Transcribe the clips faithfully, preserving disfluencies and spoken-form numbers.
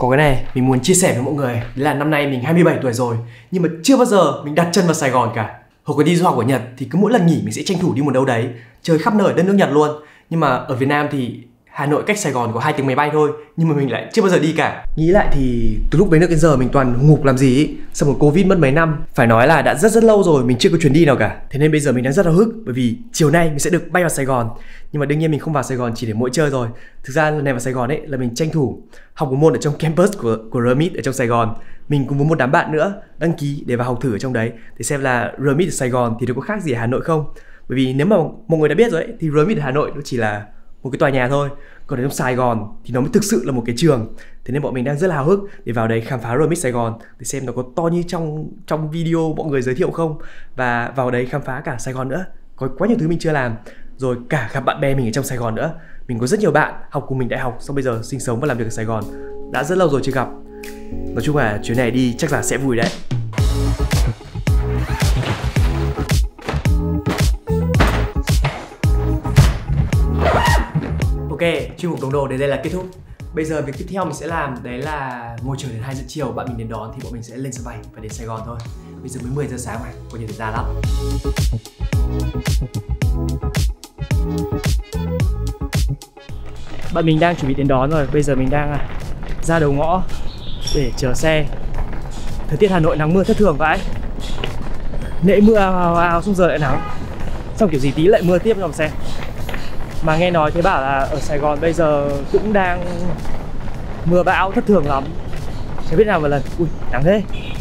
Có cái này mình muốn chia sẻ với mọi người. Đấy là năm nay mình hai mươi bảy tuổi rồi, nhưng mà chưa bao giờ mình đặt chân vào Sài Gòn cả. Hồi còn đi du học ở Nhật thì cứ mỗi lần nghỉ mình sẽ tranh thủ đi một đâu đấy, chơi khắp nơi ở đất nước Nhật luôn. Nhưng mà ở Việt Nam thì Hà Nội cách Sài Gòn có hai tiếng máy bay thôi, nhưng mà mình lại chưa bao giờ đi cả. Nghĩ lại thì từ lúc bấy nước đến giờ mình toàn ngục làm gì ý. Xong rồi Covid mất mấy năm, phải nói là đã rất rất lâu rồi mình chưa có chuyến đi nào cả. Thế nên bây giờ mình đang rất háo hức, bởi vì chiều nay mình sẽ được bay vào Sài Gòn. Nhưng mà đương nhiên mình không vào Sài Gòn chỉ để mỗi chơi rồi. Thực ra lần này vào Sài Gòn ấy là mình tranh thủ học một môn ở trong campus của của rờ mít ở trong Sài Gòn. Mình cùng với một đám bạn nữa đăng ký để vào học thử ở trong đấy, để xem là rờ mít ở Sài Gòn thì nó có khác gì ở Hà Nội không. Bởi vì nếu mà mọi người đã biết rồi ấy, thì rờ mít ở Hà Nội nó chỉ là một cái tòa nhà thôi, còn ở trong Sài Gòn thì nó mới thực sự là một cái trường. Thế nên bọn mình đang rất là háo hức để vào đấy khám phá rờ mít Sài Gòn, để xem nó có to như trong trong video mọi người giới thiệu không, và vào đấy khám phá cả Sài Gòn nữa. Có quá nhiều thứ mình chưa làm, rồi cả gặp bạn bè mình ở trong Sài Gòn nữa. Mình có rất nhiều bạn học cùng mình đại học, xong bây giờ sinh sống và làm việc ở Sài Gòn, đã rất lâu rồi chưa gặp. Nói chung là chuyến này đi chắc là sẽ vui đấy. Ok, chuyên mục đống đồ đến đây là kết thúc. Bây giờ việc tiếp theo mình sẽ làm đấy là ngồi chờ đến hai giờ chiều bạn mình đến đón, thì bọn mình sẽ lên sân bay và đến Sài Gòn thôi. Bây giờ mới mười giờ sáng mà, có nhiều thời gian lắm. Bạn mình đang chuẩn bị đến đón rồi, bây giờ mình đang ra đầu ngõ để chờ xe. Thời tiết Hà Nội nắng mưa thất thường vậy. Nãy mưa ào ào xong giờ lại nắng, xong kiểu gì tí lại mưa tiếp dòng xe. Mà nghe nói thế bảo là ở Sài Gòn bây giờ cũng đang mưa bão thất thường lắm. Chẳng biết nào một lần. Ui, nắng thế.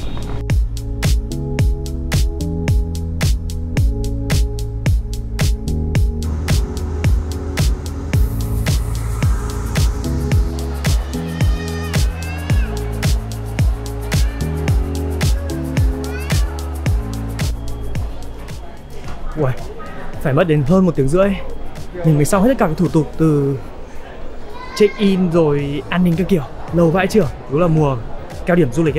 Ui, phải mất đến hơn một tiếng rưỡi mình mới xong hết tất cả các thủ tục, từ check in rồi an ninh các kiểu, lâu vãi chưởng. Đúng là mùa cao điểm du lịch ấy.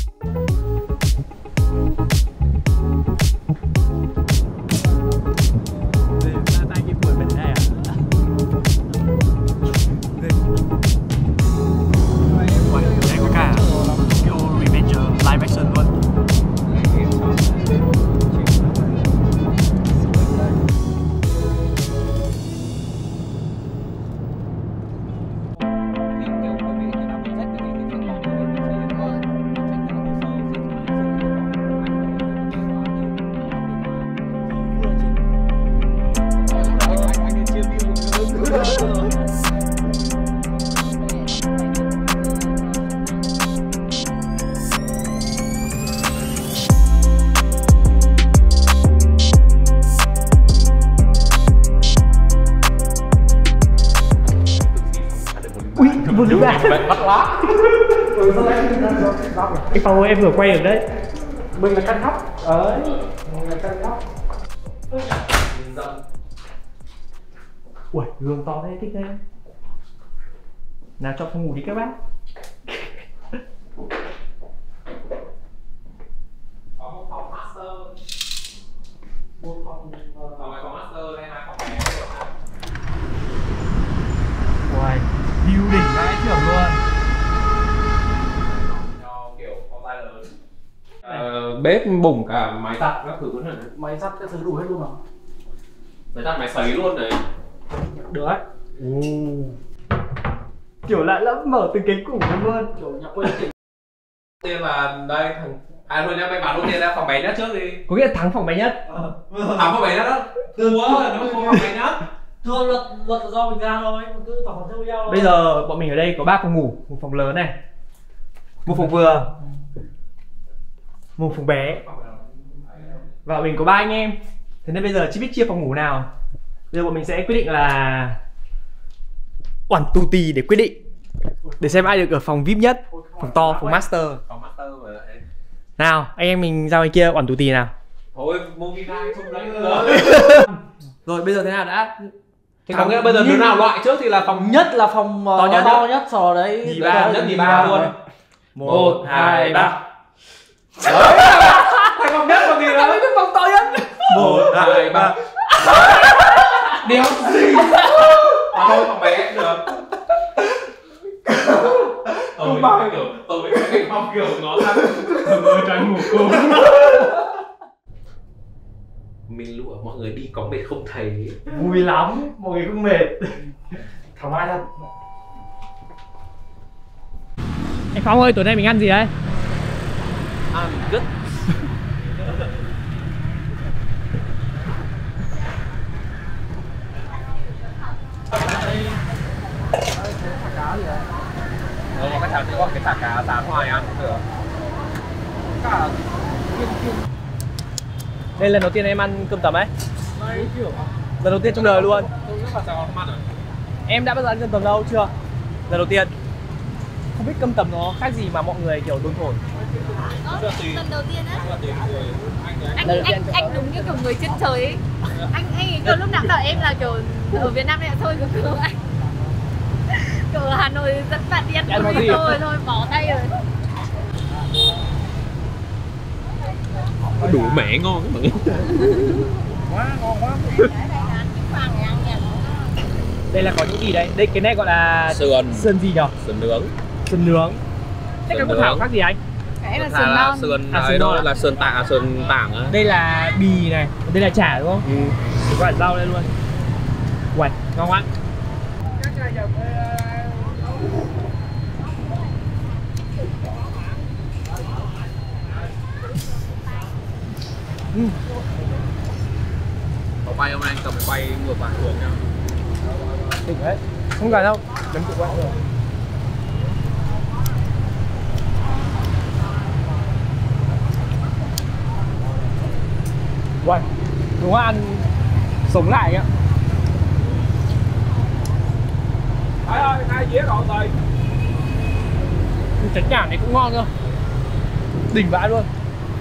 Ui, buồn ra. Bắt quá. Anh Phong ơi, em vừa quay được đấy. Mình là căn khóc. Đấy, mình là căn khóc. Ui, gương to thế, thích thế. Nào cho phòng ngủ đi các bác. Có một phòng master. Một phòng phòng này phòng master hay hai phòng bé. Ui, view đỉnh vãi chưởng luôn. Cho kiểu con tay lớn. Ờ, bếp bùng cả máy giặt các thứ nữa. Máy giặt các thứ đủ hết luôn hả? Máy giặt máy sấy luôn đấy. Được đấy. Ồ. Kiểu lạ lắm, mở từ cái củ luôn. Kiểu nhạc quên tiền. Tiên là đây thằng à thôi nhá, mày bảo đầu tiên ra phòng bé nhất trước đi. Có nghĩa là thắng phòng bé nhất. Ờ. Thắng phòng bé nhất đó. Thua nó không phòng bé nhất. Thua luật luật là do mình ra thôi, mình cứ thỏa thuận theo nhau thôi. Bây giờ bọn mình ở đây có ba phòng ngủ, một phòng lớn này, một phòng vừa, một phòng bé, và bọn mình có ba anh em. Thế nên bây giờ chưa biết chia phòng ngủ nào. Bây giờ bọn mình sẽ quyết định là oản tù tì để quyết định, để xem ai được ở phòng vi ai pi nhất, phòng to, phòng master. Phòng master mà lại. Nào, anh em mình ra ngoài kia oản tù tì nào. Thôi, movie night không đấy nữa. Rồi bây giờ thế nào đã? Thì có nghĩa bây giờ đứa nào loại trước thì là phòng Nhất là phòng To to nhất, nhất, to nhất sau đấy. Nhì đấy ba, là nhất nhì nhì ba luôn. Một, hai, ba. Thành phòng nhất còn gì nữa? Cái phòng to nhất. Một, hai, ba. Đéo gì. À thôi phòng bé cũng được. Không bao nhiêu Mình lụa mọi người đi có mệt không thấy. Vui lắm, mọi người không mệt. Thoải mái thật. Anh Phong ơi, tối nay mình ăn gì đấy? Ăn good. Ờ, cái chả có cái chả cá sáng hoài ăn cũng được. Cả Đây lần đầu tiên em ăn cơm tấm ấy. Lần đầu tiên trong đời luôn. tôi rất là Sài Gòn không ăn rồi. Em đã bao giờ ăn cơm tấm đâu chưa? Lần đầu tiên. Không biết cơm tấm nó khác gì mà mọi người kiểu đồn thổi. Ờ, lần đầu tiên á. Lần đầu tiên người anh Anh, Lần đầu anh, tiên anh đúng như kiểu người trên trời ấy. Anh anh kiểu lúc nào bảo em là kiểu ở Việt Nam này thôi cứ cứ anh kiểu ở Hà Nội dẫn bạn đi ăn Ăn món thôi gì? thôi thôi bỏ tay rồi. đủ mẻ ngon các bạn. Quá ngon quá. Đây là có những gì đấy? Đây cái này gọi là Sườn, sườn gì nhở? sườn nướng. Sườn nướng. Thế cái Sườn của nướng. Thảo khác gì anh? Cái là Thà sườn là non. sườn À, ấy sườn đó non à? là sườn tạ à, sườn tảng á. Đây là bì này, đây là chả đúng không? Ừ. Có cả rau đây luôn. Uầy, ngon quá. Có quay hôm nay anh cầm cái quay ngược lại xuống nha. Đỉnh đấy. Không cần đâu, đừng tự quay được. Uầy, đúng là ăn sống lại ạ. Thôi ơi, hai dĩa rồi rồi. Chén chả này cũng ngon cơ. Đỉnh vãi luôn.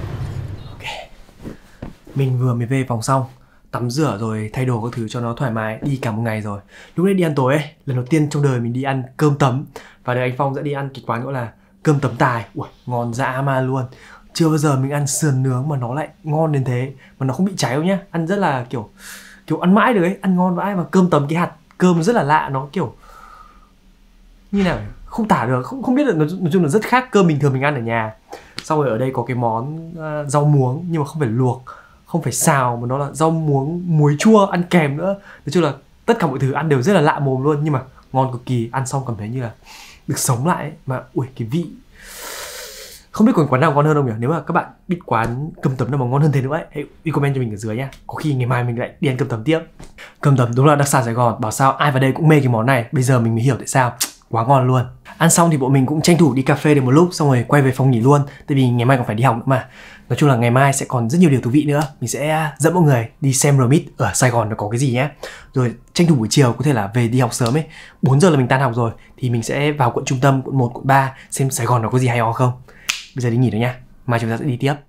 Mình vừa mới về phòng xong, tắm rửa rồi thay đồ các thứ cho nó thoải mái, đi cả một ngày rồi. Lúc đấy đi ăn tối ấy, lần đầu tiên trong đời mình đi ăn cơm tấm. Và đời anh Phong sẽ đi ăn cái quán gọi là cơm tấm Tài. Ui, ngon dã man luôn. Chưa bao giờ mình ăn sườn nướng mà nó lại ngon đến thế. Mà nó không bị cháy đâu nhá. Ăn rất là kiểu kiểu ăn mãi được ấy, ăn ngon vãi. Mà cơm tấm cái hạt cơm rất là lạ, nó kiểu như nào không tả được, không không biết là nói, nói chung là rất khác cơm bình thường mình ăn ở nhà. Xong rồi ở đây có cái món uh, rau muống nhưng mà không phải luộc, không phải xào mà nó là rau muống muối chua ăn kèm nữa. Nói chung là tất cả mọi thứ ăn đều rất là lạ mồm luôn, nhưng mà ngon cực kỳ. Ăn xong cảm thấy như là được sống lại ấy. Mà ui cái vị không biết còn quán nào ngon hơn không nhỉ? Nếu mà các bạn biết quán cơm tấm nào mà ngon hơn thế nữa ấy, hãy đi comment cho mình ở dưới nhá. Có khi ngày mai mình lại đi ăn cơm tấm tiếp. Cơm tấm đúng là đặc sản Sài Gòn, bảo sao ai vào đây cũng mê cái món này. Bây giờ mình mới hiểu tại sao, quá ngon luôn. Ăn xong thì bọn mình cũng tranh thủ đi cà phê được một lúc, xong rồi quay về phòng nghỉ luôn. Tại vì ngày mai còn phải đi học nữa mà. Nói chung là ngày mai sẽ còn rất nhiều điều thú vị nữa. Mình sẽ dẫn mọi người đi xem R-Mít ở Sài Gòn nó có cái gì nhé. Rồi tranh thủ buổi chiều có thể là về đi học sớm ấy, bốn giờ là mình tan học rồi, thì mình sẽ vào quận trung tâm, quận một, quận ba xem Sài Gòn nó có gì hay ho không. Bây giờ đi nghỉ nữa nha, mai chúng ta sẽ đi tiếp.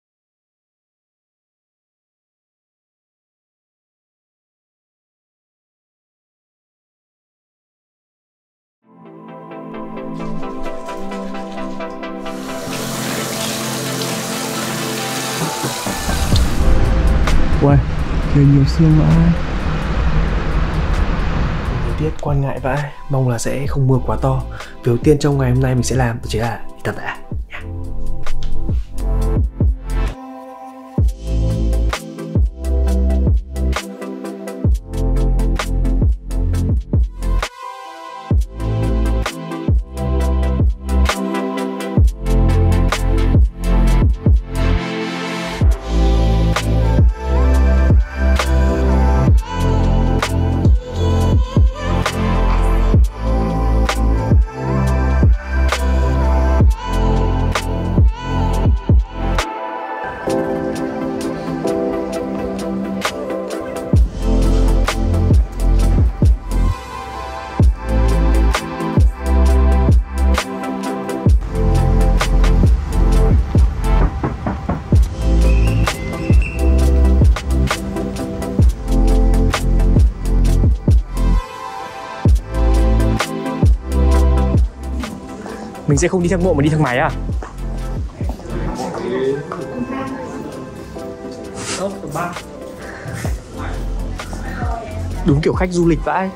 Uầy, trời nhiều sương vãi. Thời tiết quan ngại vãi, mong là sẽ không mưa quá to. Việc đầu tiên trong ngày hôm nay mình sẽ làm đó chính là đi tập tạ. Mình sẽ không đi thang bộ mà đi thang máy à? Đúng kiểu khách du lịch vãi.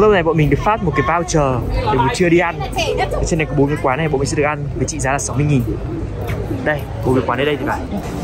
Lúc này bọn mình được phát một cái voucher để buổi trưa đi ăn. Ở trên này có bốn cái quán này bọn mình sẽ được ăn với trị giá là sáu mươi nghìn. Đây, bốn cái quán ở đây thì phải.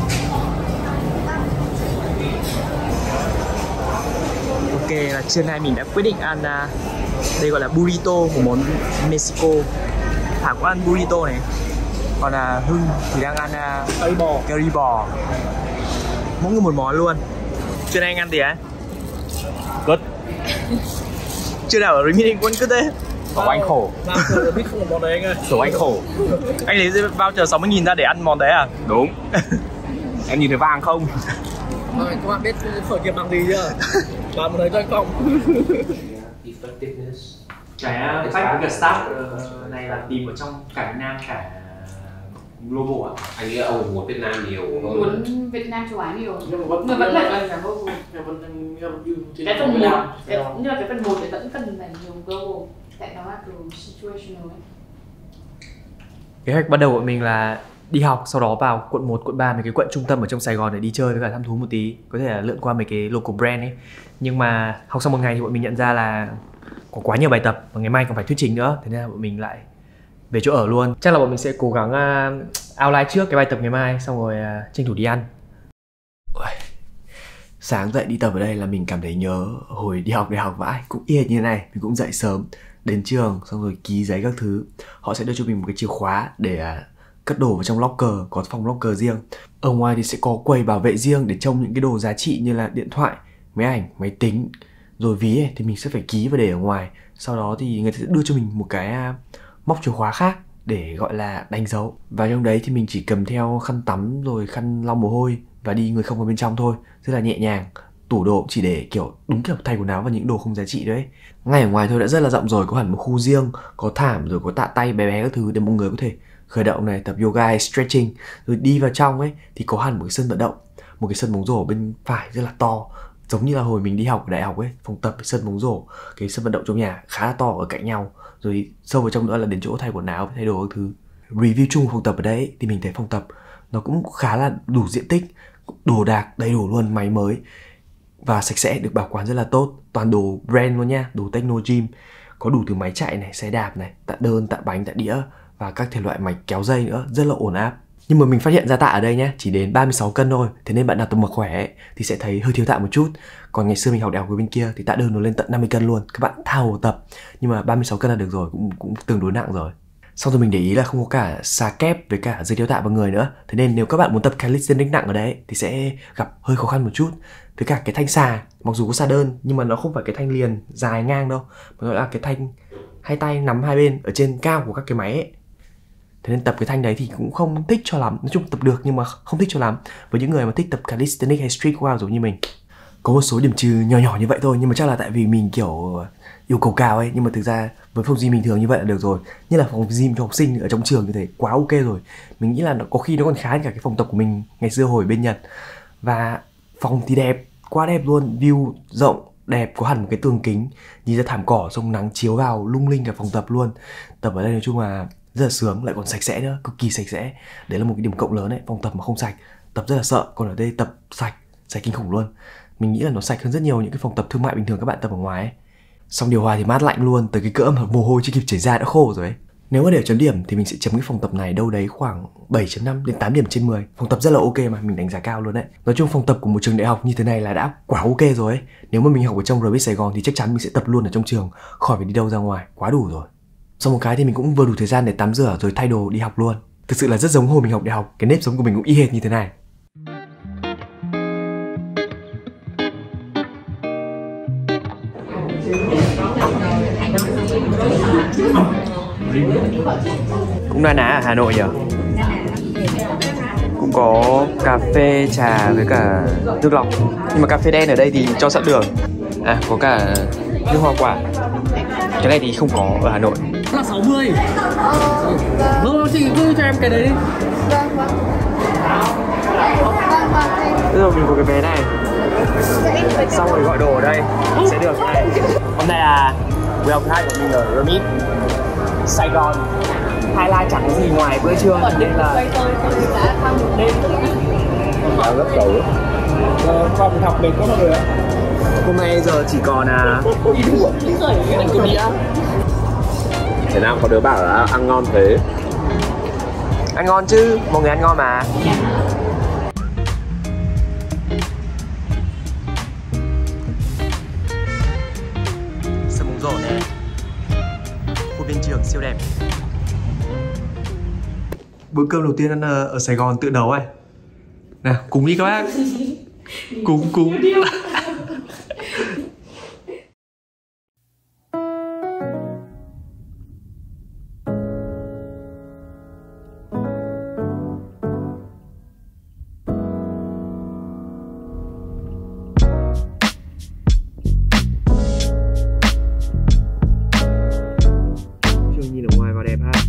Ok, là trưa nay mình đã quyết định ăn uh, đây gọi là burrito, một món Mexico. Thảo có ăn burrito này. Còn là Hưng thì đang ăn uh, curry bò. Curry bò. Mỗi người một món luôn. Trưa nay anh ăn gì á? Good. Chưa nào ở Remit anh vẫn cứ thế. Khổ anh khổ. Biết không một món đấy anh ơi. Khổ anh khổ. Anh lấy voucher sáu mươi nghìn ra để ăn món đấy à? Đúng. Em nhìn thấy vàng không? Rồi, các bạn biết khởi nghiệp bằng gì chưa? Làm một đấy cho anh không? Cái effect của start này là tìm ở trong cả Việt Nam cả global ạ. Anh nghĩ ông muốn Việt Nam nhiều hơn. Muốn Việt Nam châu Á nhiều. Nhưng mà vẫn Người vẫn là là vô cái phần cái phần một, nhưng mà cái phần một thì vẫn cần phải nhiều global, tại nó là kiểu situational ấy. Kế hoạch ban đầu của mình là đi học, sau đó vào quận một, quận ba, mấy cái quận trung tâm ở trong Sài Gòn để đi chơi với cả thăm thú một tí, có thể là lượn qua mấy cái local brand ấy. Nhưng mà học xong một ngày thì bọn mình nhận ra là có quá nhiều bài tập và ngày mai còn phải thuyết trình nữa, thế nên là bọn mình lại về chỗ ở luôn. Chắc là bọn mình sẽ cố gắng uh, outline trước cái bài tập ngày mai, xong rồi uh, tranh thủ đi ăn. Sáng dậy đi tập ở đây là mình cảm thấy nhớ hồi đi học đại học vãi, cũng y hệt như thế này. Mình cũng dậy sớm, đến trường xong rồi ký giấy các thứ. Họ sẽ đưa cho mình một cái chìa khóa để uh, cất đồ vào trong locker, có phòng locker riêng. Ở ngoài thì sẽ có quầy bảo vệ riêng để trông những cái đồ giá trị như là điện thoại, máy ảnh, máy tính, rồi ví ấy, thì mình sẽ phải ký và để ở ngoài. Sau đó thì người ta sẽ đưa cho mình một cái uh, móc chìa khóa khác để gọi là đánh dấu. Và trong đấy thì mình chỉ cầm theo khăn tắm rồi khăn lau mồ hôi và đi người không vào bên trong thôi, rất là nhẹ nhàng. Tủ đồ chỉ để kiểu đúng kiểu thay quần áo và những đồ không giá trị đấy. Ngay ở ngoài thôi đã rất là rộng rồi, có hẳn một khu riêng, có thảm rồi có tạ tay bé bé các thứ để mọi người có thể khởi động này, tập yoga hay stretching. Rồi đi vào trong ấy thì có hẳn một cái sân vận động, một cái sân bóng rổ bên phải rất là to, giống như là hồi mình đi học ở đại học ấy, phòng tập, sân bóng rổ, cái sân vận động trong nhà khá là to ở cạnh nhau. Rồi sâu vào trong nữa là đến chỗ thay quần áo, thay đồ các thứ. Review chung phòng tập ở đấy thì mình thấy phòng tập nó cũng khá là đủ diện tích, đồ đạc đầy đủ luôn, máy mới và sạch sẽ, được bảo quản rất là tốt. Toàn đồ brand luôn nha, đồ Techno Gym. Có đủ từ máy chạy này, xe đạp này, tạ đơn, tạ bánh, tạ đĩa và các thể loại máy kéo dây nữa, rất là ổn áp. Nhưng mà mình phát hiện ra tạ ở đây nhé, chỉ đến ba mươi sáu cân thôi. Thế nên bạn nào tập mặc khỏe ấy, thì sẽ thấy hơi thiếu tạ một chút. Còn ngày xưa mình học đại học ở bên kia thì tạ đơn nó lên tận năm mươi cân luôn. Các bạn thao tập. Nhưng mà ba mươi sáu cân là được rồi, cũng cũng tương đối nặng rồi. Xong rồi mình để ý là không có cả xà kép với cả dây đeo tạ vào người nữa. Thế nên nếu các bạn muốn tập calisthenics nặng ở đấy thì sẽ gặp hơi khó khăn một chút. Với cả cái thanh xà, mặc dù có xà đơn nhưng mà nó không phải cái thanh liền dài ngang đâu, mà nó là cái thanh hai tay nắm hai bên ở trên cao của các cái máy ấy. Thế nên tập cái thanh đấy thì cũng không thích cho lắm. Nói chung tập được nhưng mà không thích cho lắm với những người mà thích tập calisthenics hay street workout giống như mình. Có một số điểm trừ nhỏ nhỏ như vậy thôi, nhưng mà chắc là tại vì mình kiểu yêu cầu cao ấy. Nhưng mà thực ra với phòng gym bình thường như vậy là được rồi. Như là phòng gym cho học sinh ở trong trường như thế quá ok rồi. Mình nghĩ là nó có khi nó còn khá hơn cả cái phòng tập của mình ngày xưa hồi bên Nhật. Và phòng thì đẹp, quá đẹp luôn, view rộng, đẹp, có hẳn một cái tường kính, nhìn ra thảm cỏ xong nắng chiếu vào lung linh cả phòng tập luôn. Tập ở đây nói chung là rất là sướng, lại còn sạch sẽ nữa, cực kỳ sạch sẽ. Đấy là một cái điểm cộng lớn đấy, phòng tập mà không sạch, tập rất là sợ. Còn ở đây tập sạch, sạch kinh khủng luôn. Mình nghĩ là nó sạch hơn rất nhiều những cái phòng tập thương mại bình thường các bạn tập ở ngoài ấy. Xong điều hòa thì mát lạnh luôn, tới cái cỡ mà mồ hôi chưa kịp chảy ra đã khô rồi ấy. Nếu mà để chấm điểm thì mình sẽ chấm cái phòng tập này đâu đấy khoảng bảy chấm năm đến tám điểm trên mười. Phòng tập rất là ok mà, mình đánh giá cao luôn đấy. Nói chung phòng tập của một trường đại học như thế này là đã quá ok rồi ấy. Nếu mà mình học ở trong Remit Sài Gòn thì chắc chắn mình sẽ tập luôn ở trong trường, khỏi phải đi đâu ra ngoài, quá đủ rồi. Sau một cái thì mình cũng vừa đủ thời gian để tắm rửa rồi thay đồ đi học luôn. Thực sự là rất giống hồi mình học đại học, cái nếp sống của mình cũng y hệt như thế này. Cũng na ná ở Hà Nội nhỉ? Cũng có cà phê, trà với cả nước lọc. Nhưng mà cà phê đen ở đây thì cho sẵn đường. À, có cả nước hoa quả. Cái này thì không có ở Hà Nội. Là sáu mươi. Vâng, chị cứ cho em cái đấy đi. Vâng, vâng. Bây giờ mình có cái vé này. Xong rồi gọi đồ ở đây sẽ được này. Hôm nay là buổi học thứ hai của mình ở Remit Sài Gòn. Highlight chẳng có gì ngoài bữa trưa nên là đã thăm một đêm. Đã rất cầu. phòng học mình có mọi người ạ. Hôm nay giờ chỉ còn à ăn cơm đĩa. Thế nào có đứa bảo là ăn ngon thế. Ăn ngon chứ, mọi người ăn ngon mà. Sân bóng rổ nè, khuôn viên trường siêu đẹp. Bữa cơm đầu tiên ăn ở Sài Gòn tự nấu này. Nào, cùng đi các bác. Cùng cùng. Nhìn ở ngoài vào đẹp ha.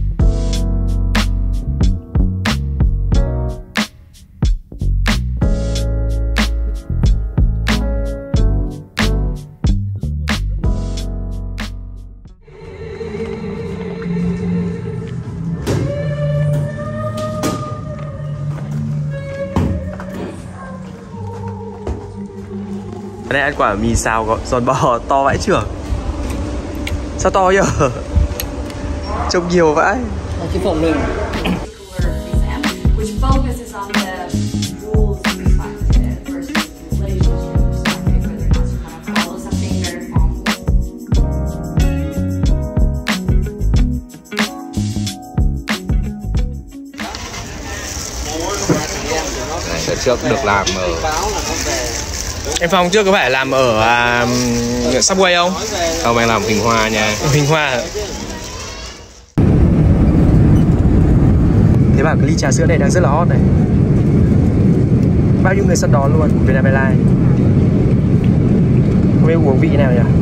Đây ăn quả mì xào có giòn bò to vãi chưởng. Sao to nhở? Trông nhiều vãi. Cái phòng mình. Which focuses on the rules perspective versus the relationship perspective, whether or not you kind of follow something very formally. Này, đợt trước được làm ở Em Phong trước có phải làm ở uh, Subway không? Không, em làm Huỳnh Hoa nha. Huỳnh Hoa. Thế bảo cái ly trà sữa này đang rất là hot này. Bao nhiêu người săn đón luôn của Vietnam Airlines. Không biết uống vị nào nhỉ?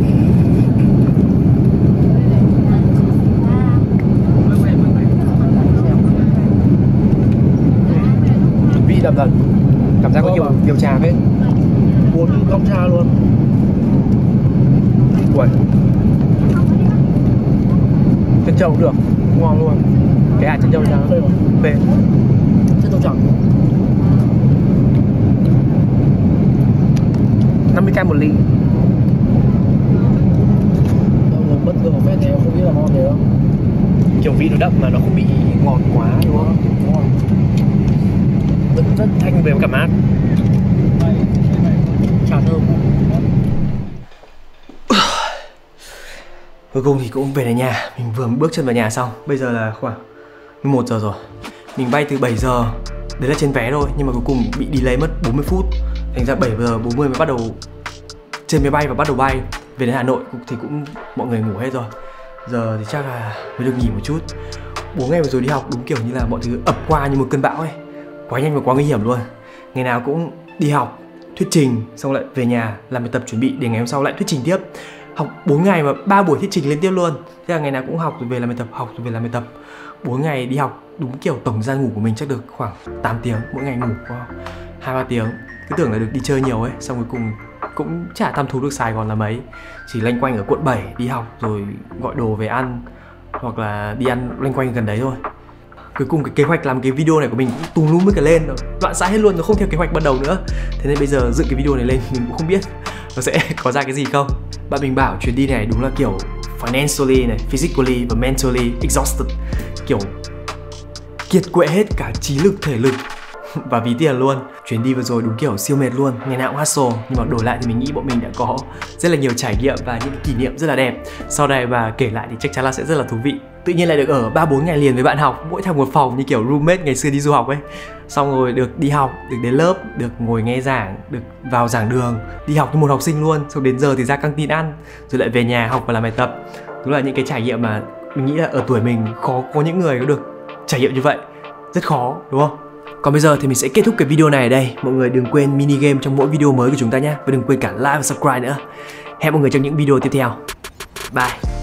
Vị đậm thật. Cảm giác có nhiều nhiều trà hết. Uống cốc trà luôn. Uầy. Chân trâu cũng được, ngon luôn. Cái hạt chân trâu trắng đây rồi. Về. Chân trâu trắng. năm mươi k một ly. Bất ngờ phết thì em không biết là ngon thế đâu. Kiểu vị nó đậm mà nó không bị ngọt quá đúng không? Đúng rồi. Rất, rất thanh về cảm giác. Trà thơm. Cuối cùng thì cũng về đến nhà. Mình vừa bước chân vào nhà xong. Bây giờ là khoảng mười một giờ rồi. Mình bay từ bảy giờ. Đấy là trên vé thôi. Nhưng mà cuối cùng bị delay mất bốn mươi phút. Thành ra bảy giờ bốn mươi mới bắt đầu trên máy bay và bắt đầu bay về đến Hà Nội. Thì cũng mọi người ngủ hết rồi. Giờ thì chắc là mới được nghỉ một chút. Bốn ngày vừa rồi đi học đúng kiểu như là mọi thứ ập qua như một cơn bão ấy. Quá nhanh và quá nguy hiểm luôn. Ngày nào cũng đi học, thuyết trình, xong lại về nhà làm bài tập chuẩn bị để ngày hôm sau lại thuyết trình tiếp. Học bốn ngày mà ba buổi thuyết trình liên tiếp luôn. Thế là ngày nào cũng học rồi về làm bài tập, học rồi về làm bài tập. bốn ngày đi học đúng kiểu tổng thời gian ngủ của mình chắc được khoảng tám tiếng. Mỗi ngày ngủ có hai ba tiếng. Cứ tưởng là được đi chơi nhiều ấy. Xong cuối cùng cũng chả thăm thú được Sài Gòn là mấy. Chỉ loanh quanh ở quận bảy đi học rồi gọi đồ về ăn. Hoặc là đi ăn loanh quanh gần đấy thôi. Cuối cùng cái kế hoạch làm cái video này của mình cũng tùm lum mới cả lên, loạn xạ hết luôn, nó không theo kế hoạch ban đầu nữa. Thế nên bây giờ dựng cái video này lên mình cũng không biết nó sẽ có ra cái gì không. Bạn mình bảo chuyến đi này đúng là kiểu financially này, physically và mentally exhausted. Kiểu kiệt quệ hết cả trí lực, thể lực và ví tiền luôn. Chuyến đi vừa rồi đúng kiểu siêu mệt luôn, ngày nào cũng hustle. Nhưng mà đổi lại thì mình nghĩ bọn mình đã có rất là nhiều trải nghiệm và những kỷ niệm rất là đẹp. Sau này và kể lại thì chắc chắn là sẽ rất là thú vị. Tự nhiên lại được ở ba bốn ngày liền với bạn học, mỗi thằng một phòng như kiểu roommate ngày xưa đi du học ấy. Xong rồi được đi học, được đến lớp, được ngồi nghe giảng, được vào giảng đường, đi học như một học sinh luôn. Xong đến giờ thì ra căng tin ăn, rồi lại về nhà học và làm bài tập. Đúng là những cái trải nghiệm mà mình nghĩ là ở tuổi mình khó có những người có được trải nghiệm như vậy. Rất khó đúng không? Còn bây giờ thì mình sẽ kết thúc cái video này ở đây. Mọi người đừng quên mini game trong mỗi video mới của chúng ta nhé. Và đừng quên cả like và subscribe nữa. Hẹn mọi người trong những video tiếp theo. Bye.